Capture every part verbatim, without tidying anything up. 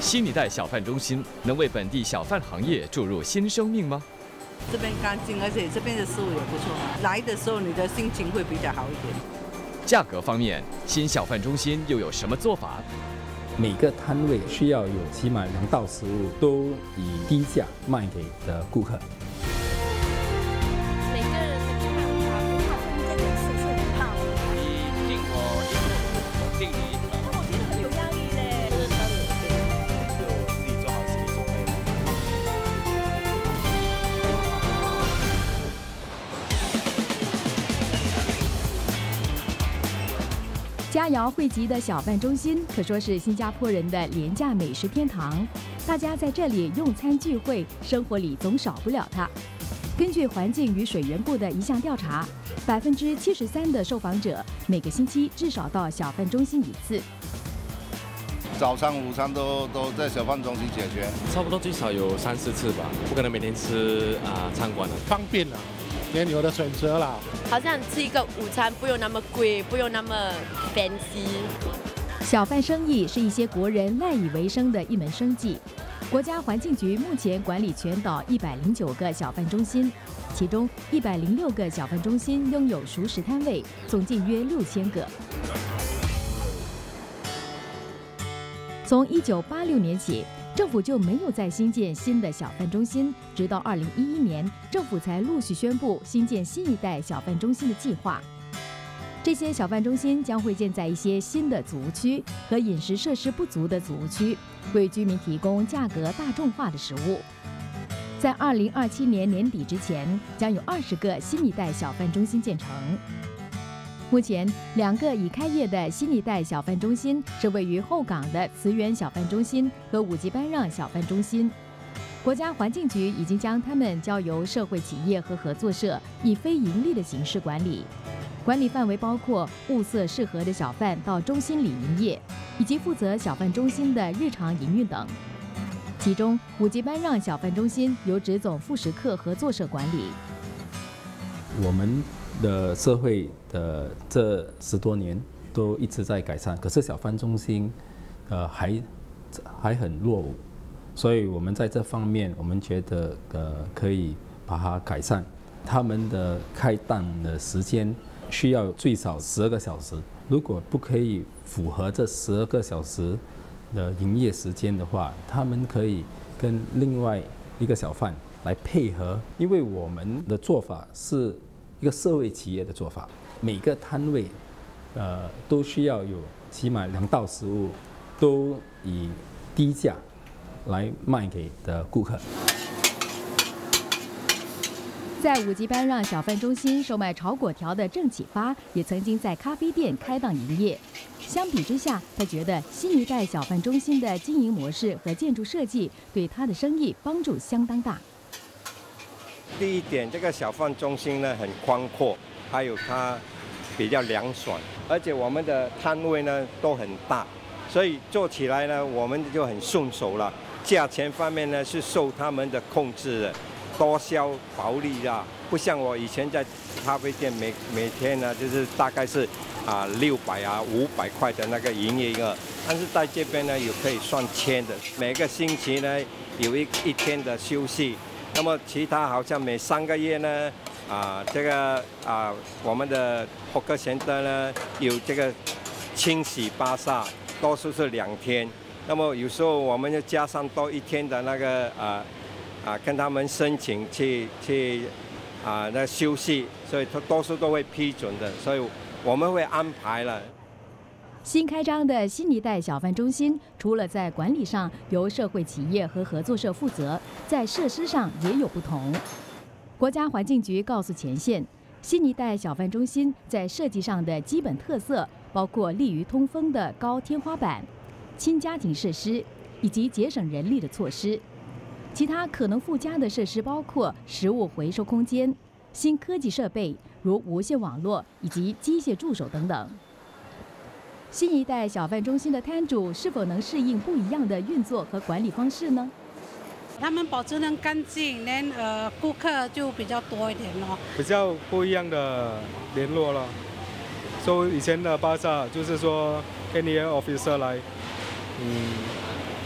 新一代小贩中心能为本地小贩行业注入新生命吗？ 这边干净，而且这边的食物也不错。来的时候你的心情会比较好一点。 价格方面，新小贩中心又有什么做法？ 每个摊位需要有起码两道食物都以低价卖给的顾客。 每个人的看法不怕分这件事是很怕。 你敬我一步，我敬你一步。 我觉得很有压力嘞。 就是他们就自己做好心理准备。 佳肴汇集的小贩中心可说是新加坡人的廉价美食天堂，大家在这里用餐聚会，生活里总少不了它。根据环境与水源部的一项调查，百分之七十三的受访者每个星期至少到小贩中心一次。 早餐、午餐都都在小贩中心解决， 差不多最少有三四次吧，不可能每天吃啊、呃、餐馆的， 方便了。也有的选择了， 好像吃一个午餐不用那么贵，不用那么 fancy。 小贩生意是一些国人赖以为生的一门生计。国家环境局目前管理全岛一百零九个小贩中心，其中一百零六个小贩中心拥有熟食摊位，总计约六千个。从一九八六年起，政府就没有再新建新的小贩中心，直到二零一一年，政府才陆续宣布新建新一代小贩中心的计划。这些小贩中心将会建在一些新的组屋区和饮食设施不足的组屋区，为居民提供价格大众化的食物。在二零二七年年底之前，将有二十个新一代小贩中心建成。目前，两个已开业的新一代小贩中心是位于后港的慈园小贩中心和五级班让小贩中心。国家环境局已经将它们交由社会企业和合作社以非盈利的形式管理，管理范围包括物色适合的小贩到中心里营业，以及负责小贩中心的日常营运等。其中，五级班让小贩中心由直总副食客合作社管理。 我们的社会的这十多年都一直在改善，可是小贩中心，呃，还还很落伍，所以我们在这方面，我们觉得呃可以把它改善。他们的开档的时间需要最少十二个小时，如果不可以符合这十二个小时的营业时间的话，他们可以跟另外一个小贩来配合，因为我们的做法是一个社会企业的做法，每个摊位，呃，都需要有起码两道食物，都以低价来卖给的顾客。 在五级班让小贩中心售卖炒粿条的郑启发，也曾经在咖啡店开档营业。相比之下，他觉得新一代小贩中心的经营模式和建筑设计对他的生意帮助相当大。 第一点，这个小贩中心呢很宽阔，还有它比较凉爽，而且我们的摊位呢都很大，所以做起来呢我们就很顺手了。价钱方面呢是受他们的控制的，多销薄利啊，不像我以前在咖啡店每每天呢就是大概是啊六百啊五百块的那个营业额，但是在这边呢有可以算千的，每个星期呢有一一天的休息。那么其他好像每三个月呢，啊，这个啊，我们的hawker center呢有这个清洗巴萨，多数是两天。那么有时候我们就加上多一天的那个啊啊，跟他们申请去去啊那休息，所以他多数都会批准的，所以我们会安排了。 新开张的新一代小贩中心，除了在管理上由社会企业和合作社负责，在设施上也有不同。国家环境局告诉前线，新一代小贩中心在设计上的基本特色包括利于通风的高天花板、轻家庭设施以及节省人力的措施。其他可能附加的设施包括食物回收空间、新科技设备如无线网络以及机械助手等等。新一代小贩中心的摊主是否能适应不一样的运作和管理方式呢？ 他们保持很干净，连呃顾客就比较多一点咯。 比较不一样的联络了。所以以前的巴萨就是说 K N Y officer 来，嗯，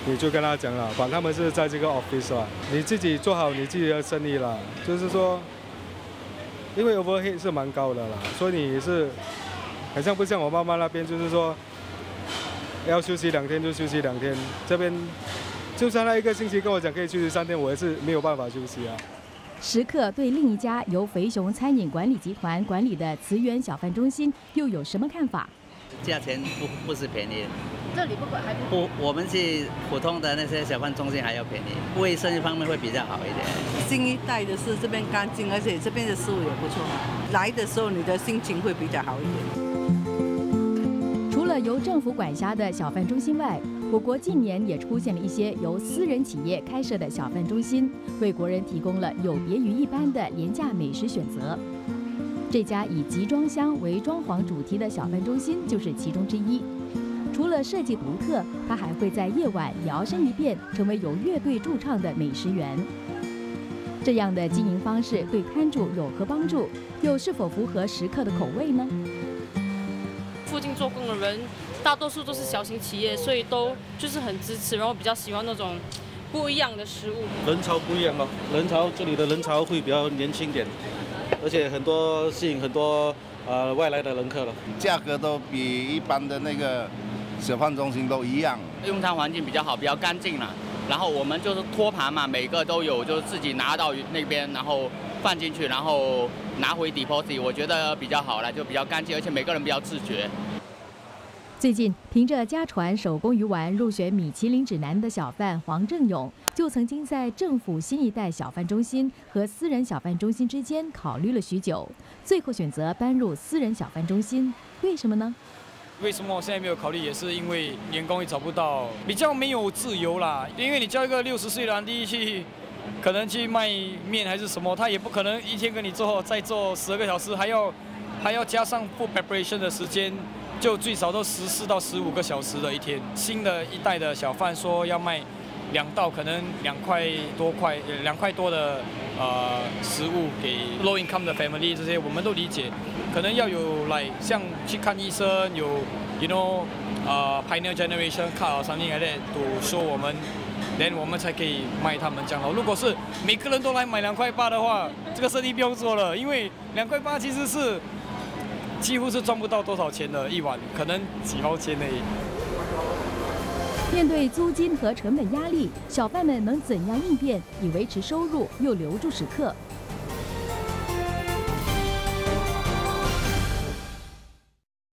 你就跟他讲了，反正他们是在这个 office 啦，你自己做好你自己的生意啦。就是说，因为 overhead 是蛮高的啦，所以你是，好像不像我妈妈那边，就是说要休息两天就休息两天，这边就算他一个星期跟我讲可以休息三天，我也是没有办法休息啊。 食客对另一家由肥熊餐饮管理集团管理的慈源小贩中心又有什么看法？ 价钱不不是便宜， 这里不管还不不，我们去普通的那些小贩中心还要便宜，卫生方面会比较好一点。 新一代的是这边干净，而且这边的食物也不错，来的时候你的心情会比较好一点。 除了由政府管辖的小贩中心外，我国近年也出现了一些由私人企业开设的小贩中心，为国人提供了有别于一般的廉价美食选择。这家以集装箱为装潢主题的小贩中心就是其中之一。除了设计独特，它还会在夜晚摇身一变，成为有乐队驻唱的美食园。这样的经营方式对摊主有何帮助？又是否符合食客的口味呢？ 附近做工的人大多数都是小型企业，所以都就是很支持，然后比较喜欢那种不一样的食物。 人潮不一样哦，人潮这里的人潮会比较年轻点，而且很多吸引很多呃外来的人客了。 价格都比一般的那个小贩中心都一样。 用餐环境比较好，比较干净啦。然后我们就是托盘嘛，每个都有，就是自己拿到那边，然后放进去，然后拿回 deposit， 我觉得比较好啦，就比较干净，而且每个人比较自觉。 最近，凭着家传手工鱼丸入选米其林指南的小贩黄正勇，就曾经在政府新一代小贩中心和私人小贩中心之间考虑了许久，最后选择搬入私人小贩中心。为什么呢？ 为什么我现在没有考虑？也是因为员工也找不到，比较没有自由啦。因为你叫一个六十岁的阿弟去，可能去卖面还是什么，他也不可能一天跟你做再做十二个小时，还要还要加上 food preparation 的时间。就最少都十四到十五个小时的一天。新的一代的小贩说要卖两道，可能两块多块，两块多的呃食物给 low income 的 family， 这些我们都理解。可能要有来像去看医生，有 you know 呃 pioneer generation card or something like that to show我们 ，then 我们才可以卖他们这样咯。如果是每个人都来买两块八的话，这个生意不用做了，因为两块八其实是。几乎是赚不到多少钱的一碗，可能几毛钱而已。 面对租金和成本压力，小贩们能怎样应变，以维持收入又留住食客？